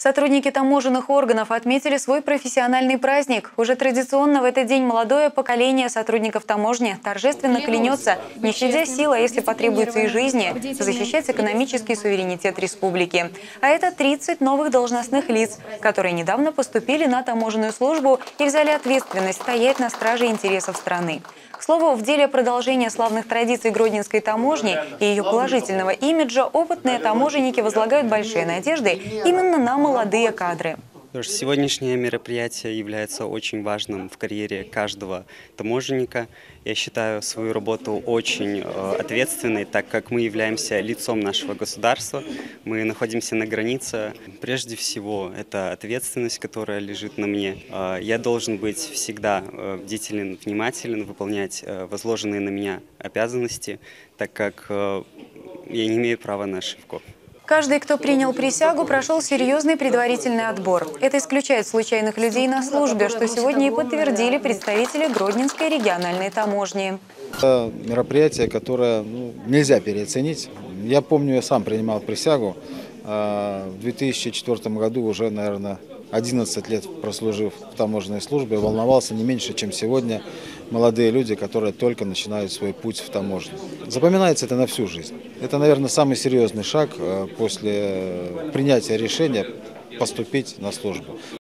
Сотрудники таможенных органов отметили свой профессиональный праздник. Уже традиционно в этот день молодое поколение сотрудников таможни торжественно клянется, не щадя сил, а если потребуется и жизни, защищать экономический суверенитет республики. А это 30 новых должностных лиц, которые недавно поступили на таможенную службу и взяли ответственность стоять на страже интересов страны. К слову, в деле продолжения славных традиций Гродненской таможни и ее положительного имиджа опытные таможенники возлагают большие надежды именно на молодые кадры. Сегодняшнее мероприятие является очень важным в карьере каждого таможенника. Я считаю свою работу очень ответственной, так как мы являемся лицом нашего государства. Мы находимся на границе. Прежде всего, это ответственность, которая лежит на мне. Я должен быть всегда бдителен, внимателен, выполнять возложенные на меня обязанности, так как я не имею права на ошибку. Каждый, кто принял присягу, прошел серьезный предварительный отбор. Это исключает случайных людей на службе, что сегодня и подтвердили представители Гродненской региональной таможни. Это мероприятие, которое нельзя переоценить. Я помню, я сам принимал присягу. В 2004 году, уже, наверное, 11 лет прослужив в таможенной службе, волновался не меньше, чем сегодня молодые люди, которые только начинают свой путь в таможне. Запоминается это на всю жизнь. Это, наверное, самый серьезный шаг после принятия решения поступить на службу.